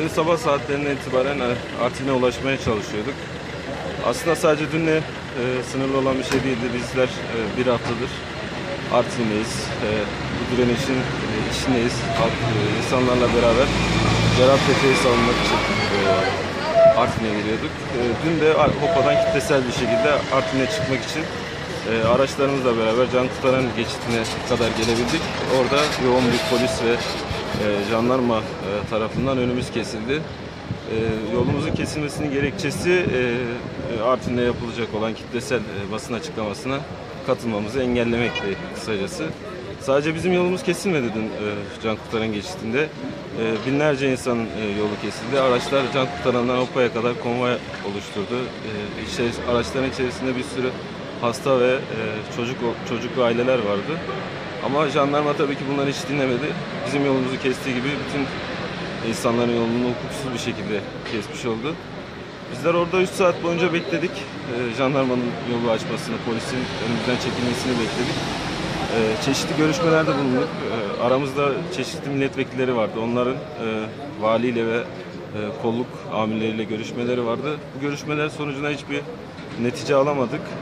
Dün sabah saatlerinden itibaren Artvin'e ulaşmaya çalışıyorduk. Aslında sadece dünle sınırlı olan bir şey değildi. Bizler bir haftadır Artvin'deyiz. Bu direnişin içindeyiz. İnsanlarla beraber Cerattepe'yi savunmak için Artvin'e geliyorduk. Dün de Hopa'dan kitlesel bir şekilde Artvin'e çıkmak için araçlarımızla beraber can kurtaran geçitine kadar gelebildik. Orada yoğun bir polis ve jandarma tarafından önümüz kesildi. Yolumuzun kesilmesinin gerekçesi Artvin'de yapılacak olan kitlesel basın açıklamasına katılmamızı engellemekti kısacası. Sadece bizim yolumuz kesilmedi dün can kurtaran geçitinde. Binlerce insanın yolu kesildi. Araçlar can kurtarandan Hopa'ya kadar konvoy oluşturdu. Araçların içerisinde bir sürü hasta ve çocuk ve aileler vardı. Ama jandarma tabii ki bunları hiç dinlemedi. Bizim yolumuzu kestiği gibi bütün insanların yolunu hukuksuz bir şekilde kesmiş oldu. Bizler orada 3 saat boyunca bekledik. Jandarmanın yolu açmasını, polisin önümüzden çekilmesini bekledik. Çeşitli görüşmelerde bulunduk. Aramızda çeşitli milletvekilleri vardı. Onların valiyle ve kolluk amirleriyle görüşmeleri vardı. Bu görüşmeler sonucunda hiçbir netice alamadık.